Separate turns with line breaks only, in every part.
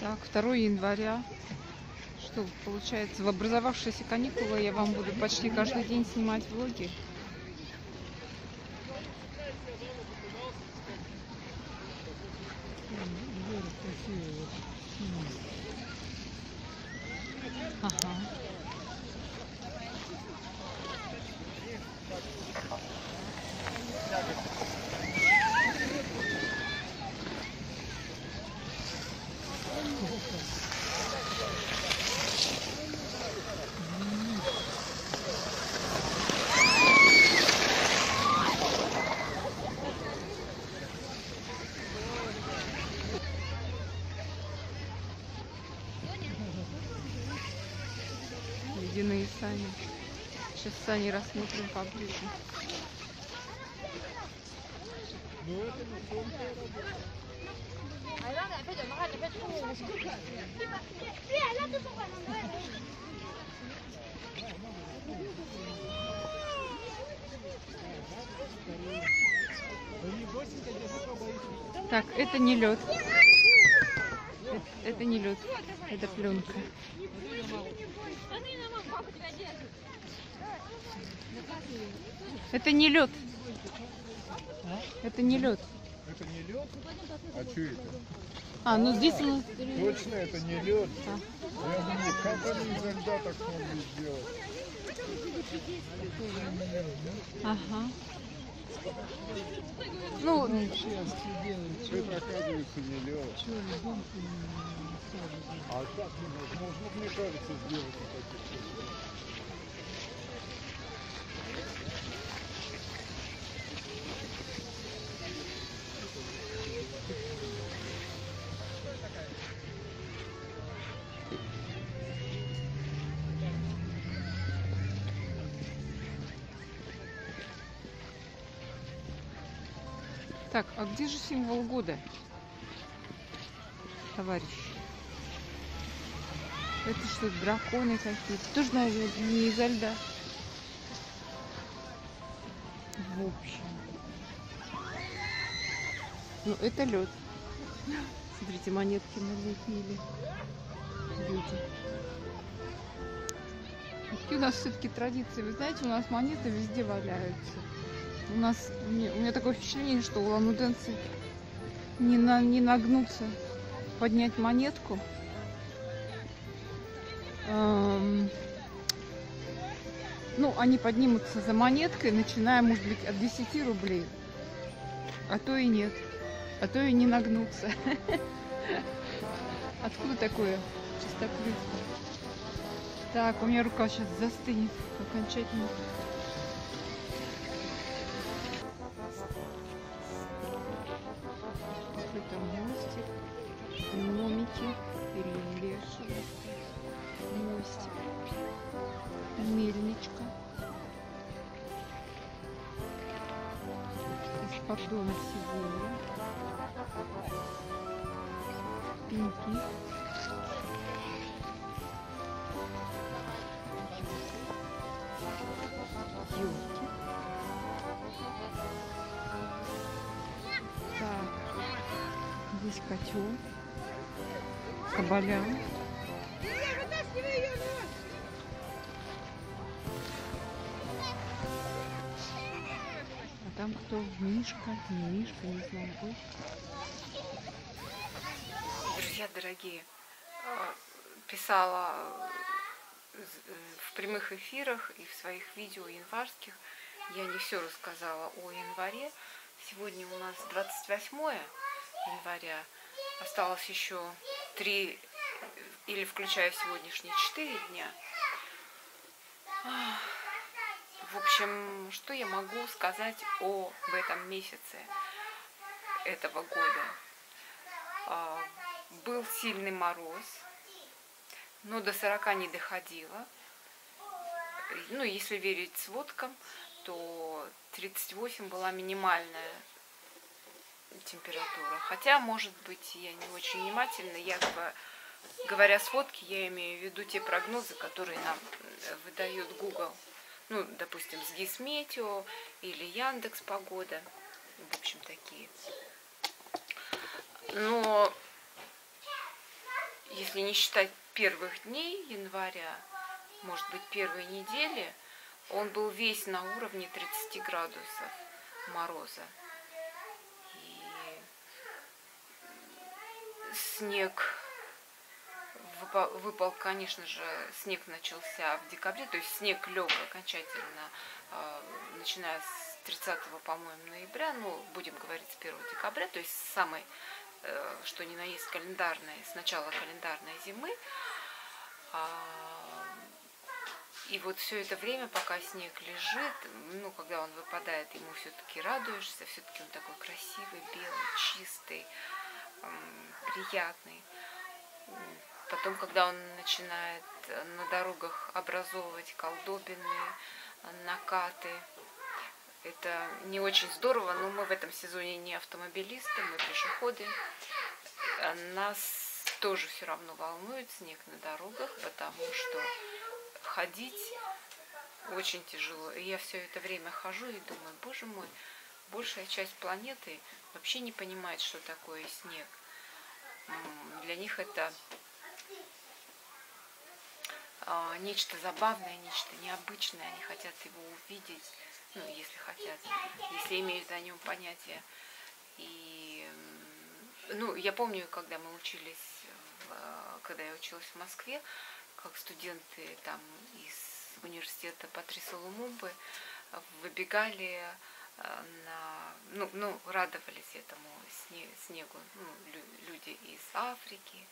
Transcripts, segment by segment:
Так, 2 января. Что получается, в образовавшиеся каникулы я вам буду почти каждый день снимать влоги. Ага. Ледяные сани. Сейчас сани рассмотрим поближе. Так, это не лед. Это не лед, это пленка. Это не лед. Это не лед.
Это не лед? А что это?
А, ну здесь у нас...
Точно это не лед? Я думаю, как они изо льда так могли сделать?
Ага. Ну,
Это оказывается не лед. А как невозможно, мне кажется, сделать таких?
так, а где же символ года, товарищи? Это что, драконы какие-то? Тоже, наверное, не изо льда. В общем. Ну, это лед. Смотрите, монетки налепили. Люди. Какие у нас все-таки традиции? Вы знаете, у нас монеты везде валяются. У меня такое впечатление, что улан-удэнцы не нагнутся поднять монетку. Ну, они поднимутся за монеткой, начиная, может быть, от 10 рублей. А то и нет. А то и не нагнутся. Откуда такое чистоплюйство? Так, у меня рука сейчас застынет окончательно. Какой-то мостик, гномики или лешие. Мостик, мельничка. Из поддона сиденья. Пеньки. Елки. Так, здесь котел, кабалян. А там кто? Мишка, не Мишка, не знаю. Друзья дорогие, писала в прямых эфирах и в своих видео январских. Я не все рассказала о январе. Сегодня у нас 28 января. Осталось еще 3, или включая сегодняшние 4 дня. В общем, что я могу сказать в этом месяце этого года? Был сильный мороз, но до 40 не доходило. Ну, если верить сводкам, то 38 была минимальная температура. Хотя, может быть, я не очень внимательна. Говоря сводки, я имею в виду те прогнозы, которые нам выдает Google. Ну, допустим, с Гисметео или Яндекс Погода. В общем, такие. Но если не считать первых дней января, может быть, первой недели, он был весь на уровне 30 градусов мороза. И снег выпал, конечно же, снег начался в декабре, то есть снег лег окончательно, начиная с 30, по-моему, ноября, ну, будем говорить, с 1 декабря, то есть самой, что ни на есть, календарной, с начала календарной зимы. И вот все это время, пока снег лежит, ну, когда он выпадает, ему все-таки радуешься, все-таки он такой красивый, белый, чистый, приятный. Потом, когда он начинает на дорогах образовывать колдобины, накаты, это не очень здорово, но мы в этом сезоне не автомобилисты, мы пешеходы. Нас тоже все равно волнует снег на дорогах, потому что ходить очень тяжело. И я все это время хожу и думаю, боже мой, большая часть планеты вообще не понимает, что такое снег. Для них это нечто забавное, нечто необычное. Они хотят его увидеть, ну, если хотят, если имеют о нем понятие. И, ну, я помню, когда мы учились, когда я училась в Москве, как студенты там из университета Патрису Лумумбы выбегали радовались этому снегу, ну, люди из Африки,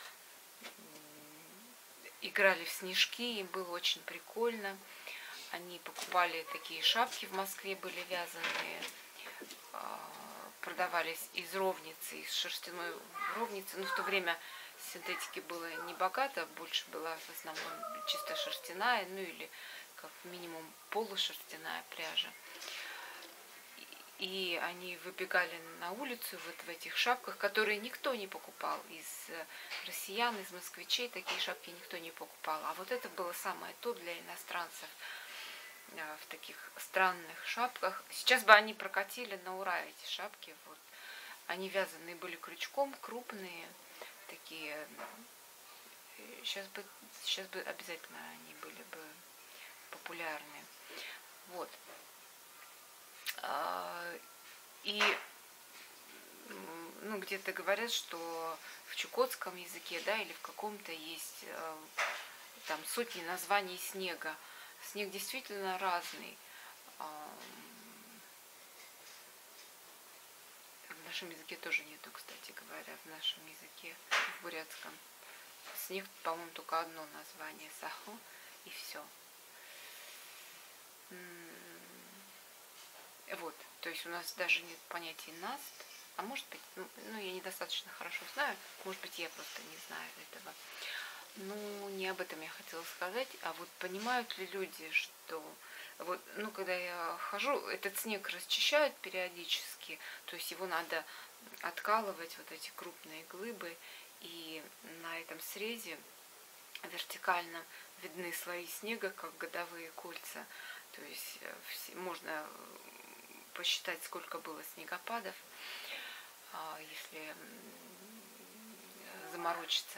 играли в снежки, им было очень прикольно. Они покупали такие шапки, в Москве были вязаные, продавались из ровницы, из шерстяной ровницы. Но в то время синтетики было не богато, больше была в основном чисто шерстяная, ну или как минимум полушерстяная пряжа. И они выбегали на улицу вот в этих шапках, которые никто не покупал. Из россиян, из москвичей такие шапки никто не покупал. А вот это было самое то для иностранцев в таких странных шапках. Сейчас бы они прокатили на ура эти шапки. Вот. Они вязаные были крючком, крупные, такие. Сейчас бы обязательно они были бы популярны. Вот. И ну, где-то говорят, что в чукотском языке, да, или в каком-то есть там сотни названий снега. Снег действительно разный. В нашем языке тоже нету, кстати говоря, в нашем языке, в бурятском. Снег, по-моему, только одно название, сахо, и все. Вот, то есть у нас даже нет понятия наст, а может быть, ну я недостаточно хорошо знаю, может быть, я просто не знаю этого. Ну, не об этом я хотела сказать, а вот понимают ли люди, что вот, ну, когда я хожу, этот снег расчищают периодически, то есть его надо откалывать, вот эти крупные глыбы, и на этом срезе вертикально видны слои снега, как годовые кольца, то есть можно посчитать, сколько было снегопадов, если заморочиться.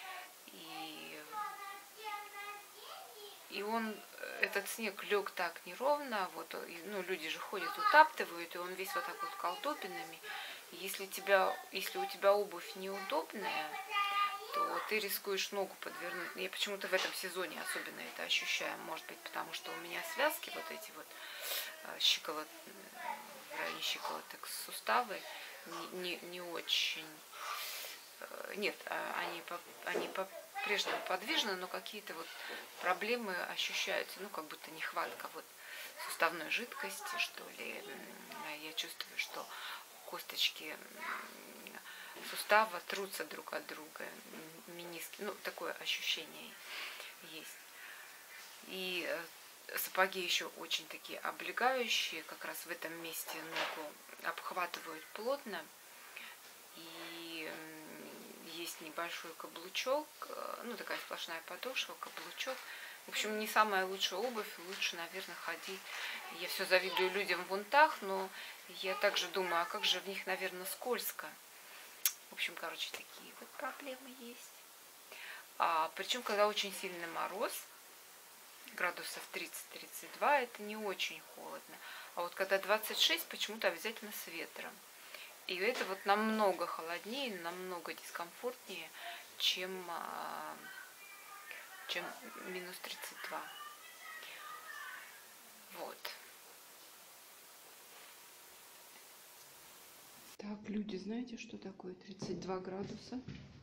И этот снег лег так неровно, вот, ну, люди же ходят, утаптывают, и он весь вот так вот колдобинами. Если у тебя обувь неудобная, то ты рискуешь ногу подвернуть. Я почему-то в этом сезоне особенно это ощущаю. Может быть, потому что у меня связки вот эти вот в районе щиколоток суставы не очень. Нет, они по-прежнему подвижны, но какие-то вот проблемы ощущаются, ну, как будто нехватка вот суставной жидкости, что ли. Я чувствую, что косточки сустава трутся друг от друга, мениски, ну, такое ощущение есть. И сапоги еще очень такие облегающие, как раз в этом месте ногу обхватывают плотно, и есть небольшой каблучок, ну, такая сплошная подошва, каблучок. В общем, не самая лучшая обувь, лучше, наверное, ходить. Я все завидую людям в унтах, но я также думаю, а как же в них, наверное, скользко. В общем, короче, такие вот проблемы есть. Причем, когда очень сильный мороз, градусов 30-32, это не очень холодно. А вот когда 26, почему-то обязательно с ветром. И это вот намного холоднее, намного дискомфортнее, чем минус 32. Вот. Так, люди, знаете, что такое 32 градуса?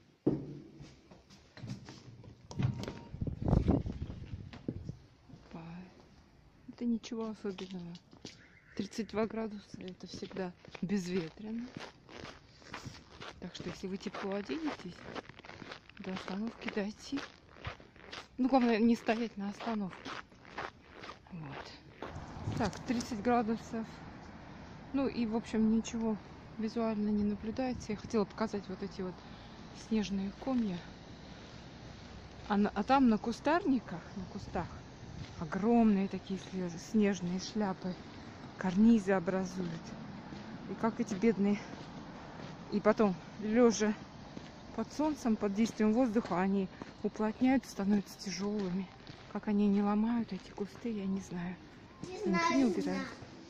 Это ничего особенного. 32 градуса это всегда безветренно. Так что если вы тепло оденетесь, до остановки дойти. Ну, главное, не стоять на остановке. Вот. Так, 30 градусов. Ну и, в общем, ничего визуально не наблюдается. Я хотела показать вот эти вот снежные комья. А там на кустарниках, на кустах, огромные такие снежные шляпы, карнизы образуют. И как эти бедные... И потом, лежа под солнцем, под действием воздуха, они уплотняются, становятся тяжелыми. Как они не ломают эти кусты, я не знаю. Ничего не убирают.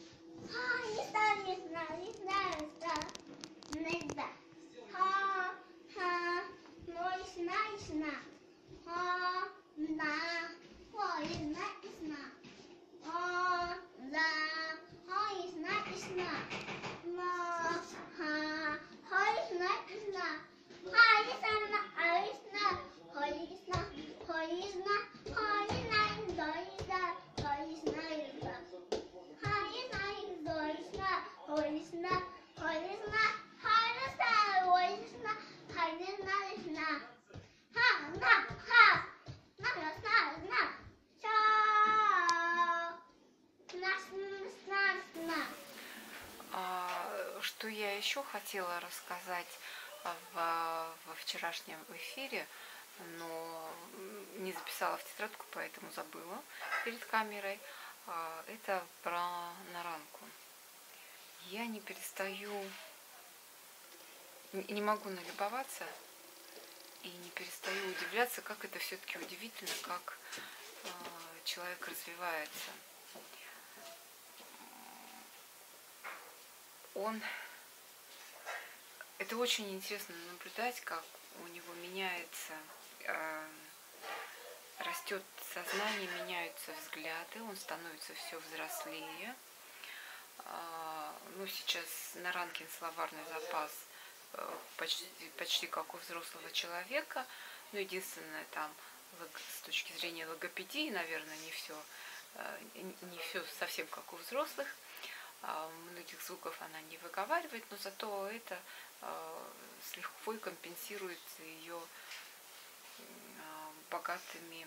Что я еще хотела рассказать во вчерашнем эфире, но не записала в тетрадку, поэтому забыла перед камерой. Это про наранку. Я не перестаю, не могу налюбоваться и не перестаю удивляться, как это все-таки удивительно, как человек развивается. Это очень интересно наблюдать, как у него меняется, растет сознание, меняются взгляды, он становится все взрослее. Ну, сейчас Наранкин словарный запас почти как у взрослого человека, но единственное, там с точки зрения логопедии, наверное, не все совсем как у взрослых. Многих звуков она не выговаривает, но зато это с лихвой компенсируется ее богатыми,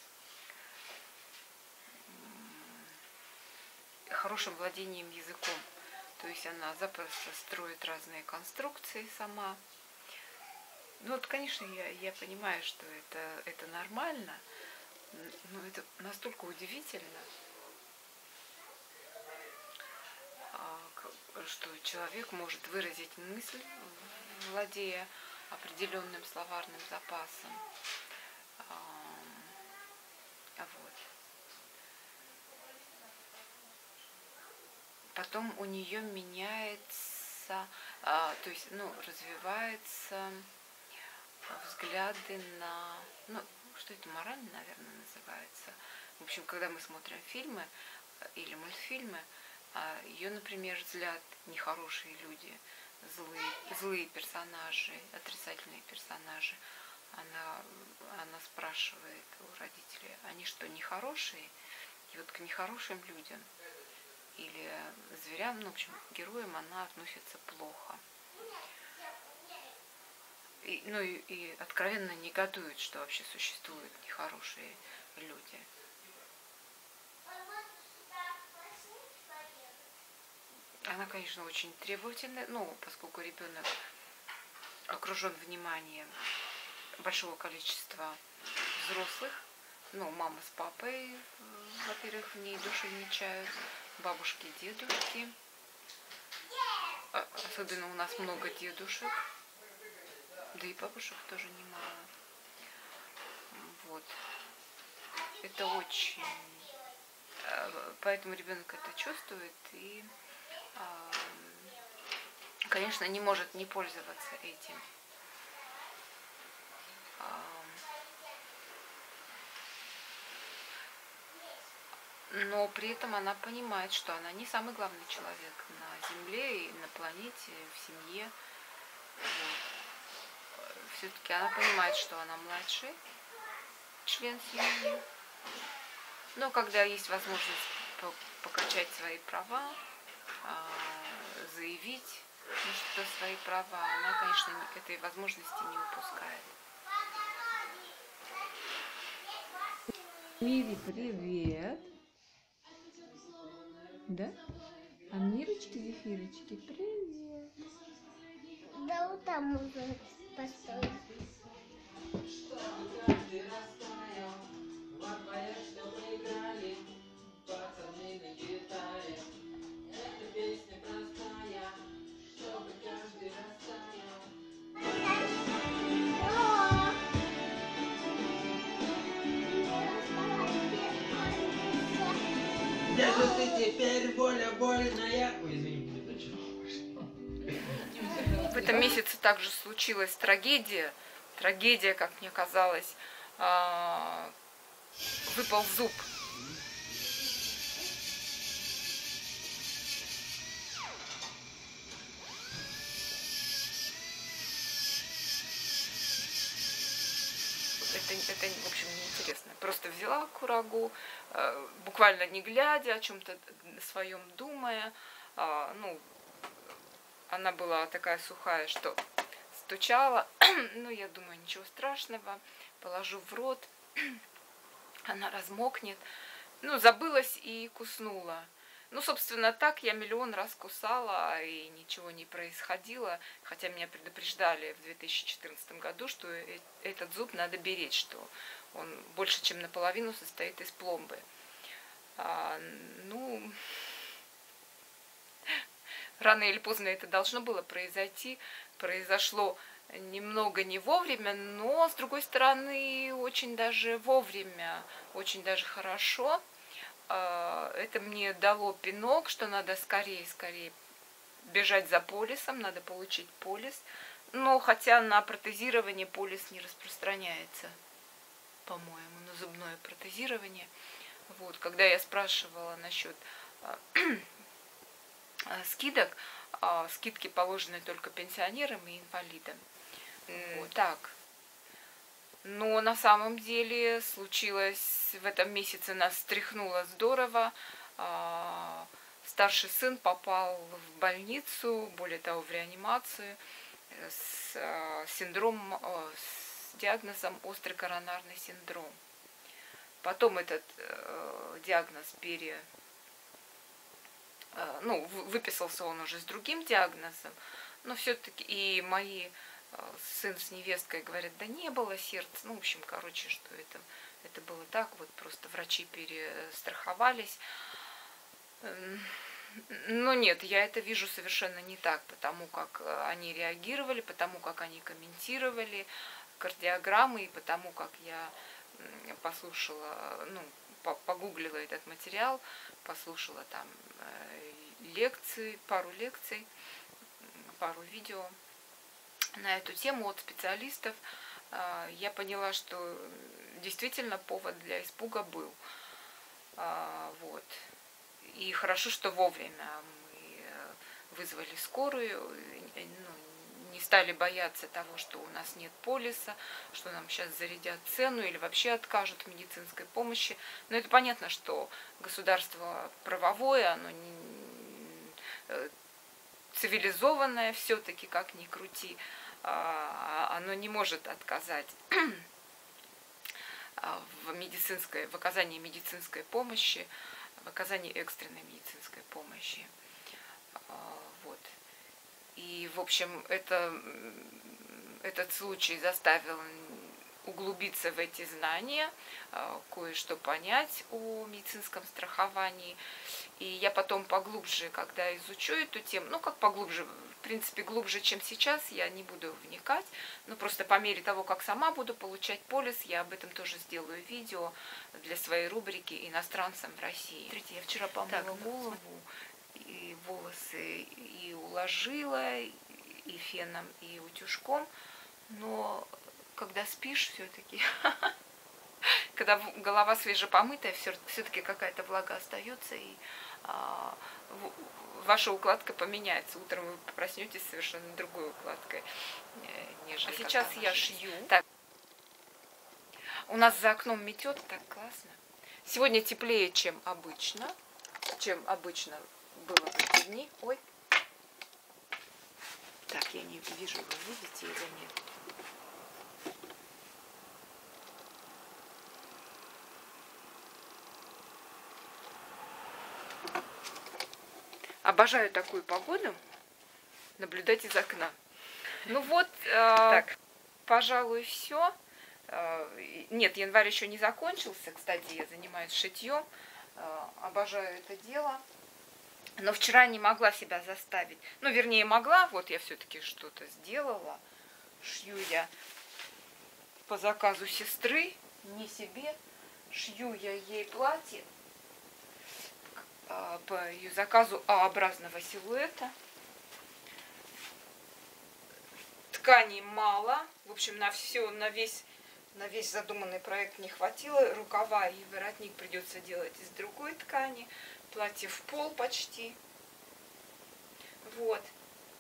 хорошим владением языком. То есть она запросто строит разные конструкции сама. Ну вот, конечно, я понимаю, что это нормально, но это настолько удивительно, что человек может выразить мысль, владея определенным словарным запасом. Вот. Потом у нее меняется, то есть, развиваются взгляды на, что это, мораль, наверное, называется. В общем, когда мы смотрим фильмы или мультфильмы, ее, например, взгляд нехорошие люди, злые персонажи, отрицательные персонажи, она спрашивает у родителей, они что, нехорошие? И вот к нехорошим людям или зверям, в общем, к героям она относится плохо. И откровенно негодует, что вообще существуют нехорошие люди. Она, конечно, очень требовательная, поскольку ребенок окружен вниманием большого количества взрослых, мама с папой, во-первых, в ней души не чают, бабушки, дедушки, особенно у нас много дедушек, да и бабушек тоже немало. Вот. Это очень... Поэтому ребенок это чувствует и, конечно, не может не пользоваться этим. Но при этом она понимает, что она не самый главный человек на Земле и на планете, в семье. Вот. Все-таки она понимает, что она младший член семьи. Но когда есть возможность покачать свои права, заявить что свои права, она, конечно, этой возможности не упускает. Мири, привет! Да? А Мирочки, Зефирочки, привет!
Да вот там уже постой.
Даже ты теперь больная. Ой, извини,
В этом месяце также случилась трагедия. Трагедия, как мне казалось, выпал зуб. Это, в общем, неинтересно. Просто взяла курагу, буквально не глядя, о чем-то своем думая. Ну, она была такая сухая, что стучала. Ну, я думаю, ничего страшного. Положу в рот. Она размокнет. Ну, забылась и куснула. Ну, собственно, так я миллион раз кусала, и ничего не происходило. Хотя меня предупреждали в 2014 году, что этот зуб надо беречь, что он больше, чем наполовину состоит из пломбы. Ну, рано или поздно это должно было произойти. Произошло немного не вовремя, но, с другой стороны, очень даже вовремя, очень даже хорошо. Это мне дало пинок, что надо скорее бежать за полисом, надо получить полис. Но хотя на протезирование полис не распространяется, по-моему, на зубное протезирование. Вот, когда я спрашивала насчет скидок, скидки положены только пенсионерам и инвалидам. Вот так. Но на самом деле случилось в этом месяце, нас встряхнуло здорово. Старший сын попал в больницу, более того, в реанимацию с диагнозом острый коронарный синдром. Потом этот диагноз выписался он уже с другим диагнозом, но все-таки и мои сын с невесткой говорят, да не было сердца. Ну, в общем, короче, что это было так, вот просто врачи перестраховались. Но нет, я это вижу совершенно не так, потому как они реагировали, потому как они комментировали кардиограммы, и потому как я послушала, погуглила этот материал, послушала там пару лекций, пару видео на эту тему от специалистов. Я поняла, что действительно повод для испуга был. Вот. И хорошо, что вовремя мы вызвали скорую, не стали бояться того, что у нас нет полиса, что нам сейчас зарядят цену или вообще откажут в медицинской помощи. Но это понятно, что государство правовое, оно цивилизованное все-таки, как ни крути, оно не может отказать в оказании медицинской помощи, в оказании экстренной медицинской помощи. Вот. И, в общем, этот случай заставил углубиться в эти знания, кое-что понять о медицинском страховании. И я потом поглубже, когда изучу эту тему, как поглубже, принципе, глубже, чем сейчас, я не буду вникать. Но просто по мере того, как сама буду получать полис, я об этом тоже сделаю видео для своей рубрики «Иностранцам в России». Смотрите, я вчера помыла голову, и волосы и уложила, и феном, и утюжком. Но когда спишь, все-таки, когда голова свежепомытая, все-таки какая-то влага остается, и ваша укладка поменяется. Утром вы проснетесь совершенно другой укладкой, нежели. А сейчас я шью. Так. У нас за окном метет, так классно. Сегодня теплее, чем обычно было в эти дни. Ой. Так, я не вижу, вы видите или нет. Обожаю такую погоду, наблюдать из окна. Ну вот, так, пожалуй, все. Нет, январь еще не закончился. Кстати, я занимаюсь шитьем. Обожаю это дело. Но вчера не могла себя заставить. Ну, вернее, могла. Вот я все-таки что-то сделала. Шью я по заказу сестры, не себе. Шью я ей платье по ее заказу А-образного силуэта. Ткани мало. В общем, на весь задуманный проект не хватило. Рукава и воротник придется делать из другой ткани. Платье в пол почти. Вот.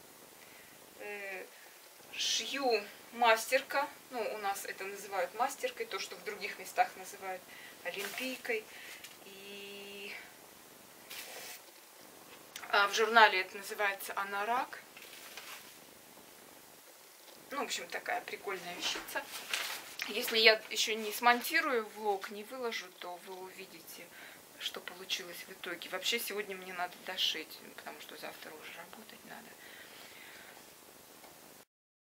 Шью мастерка. Ну, у нас это называют мастеркой. То, что в других местах называют олимпийкой. И в журнале это называется анорак. Ну, в общем, такая прикольная вещица. Если я еще не смонтирую влог, не выложу, то вы увидите, что получилось в итоге. Вообще, сегодня мне надо дошить, потому что завтра уже работать надо.